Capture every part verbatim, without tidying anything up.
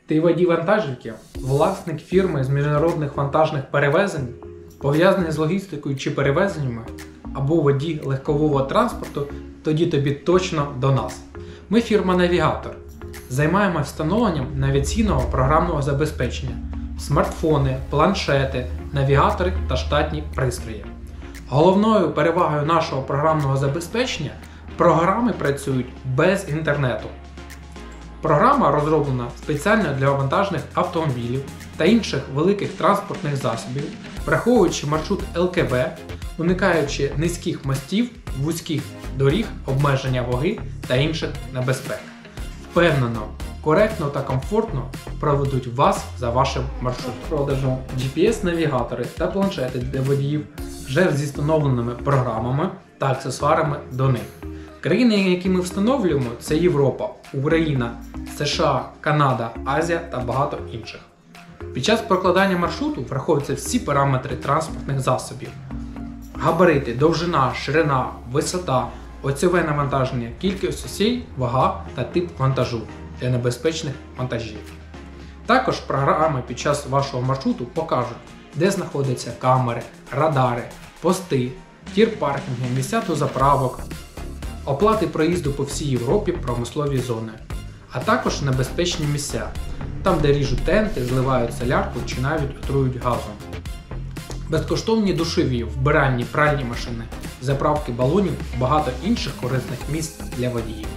Ти водій вантажівки, власник фірми з міжнародних вантажних перевезень, пов'язаний з логістикою чи перевезеннями, або водій легкового транспорту, тоді тобі точно до нас. Ми фірма Навігатор. Займаємося встановленням навігаційного програмного забезпечення, смартфони, планшети, навігатори та штатні пристрої. Головною перевагою нашого програмного забезпечення – програми працюють без інтернету. Програма розроблена спеціально для вантажних автомобілів та інших великих транспортних засобів, враховуючи маршрут ел ке ве, уникаючи низьких мостів, вузьких доріг, обмеження ваги та інших небезпек. Впевнено, коректно та комфортно проведуть вас за вашим маршрутом. В продажу джі пі ес-навігатори та планшети для водіїв вже зі встановленими програмами та аксесуарами до них. Країни, які ми встановлюємо, це Європа, Україна, США, Канада, Азія та багато інших. Під час прокладання маршруту враховуються всі параметри транспортних засобів. Габарити, довжина, ширина, висота, оцьове навантаження, кількість осей, вага та тип вантажу для небезпечних вантажів. Також програми під час вашого маршруту покажуть, де знаходяться камери, радари, пости, тір-паркінги, місця до заправок, оплати проїзду по всій Європі, промислові зони, а також небезпечні місця, там де ріжуть тенти, зливають солярку чи навіть отруюють газом. Безкоштовні душові, вбиральні, пральні машини, заправки балонів, багато інших корисних місць для водіїв.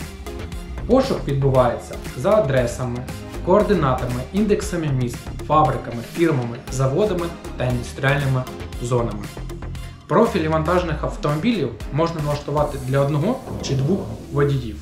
Пошук відбувається за адресами, координатами, індексами міст, фабриками, фірмами, заводами та індустріальними зонами. Профілі вантажних автомобілів можна налаштувати для одного чи двох водіїв.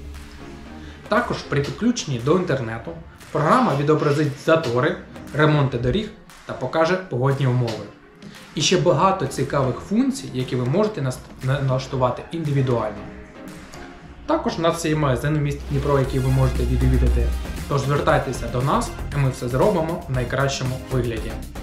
Також при підключенні до інтернету програма відобразить затори, ремонти доріг та покаже погодні умови. І ще багато цікавих функцій, які ви можете налаштувати індивідуально. Також у нас є магазин в місті Дніпро, який ви можете відвідати. Тож звертайтеся до нас, і ми все зробимо в найкращому вигляді.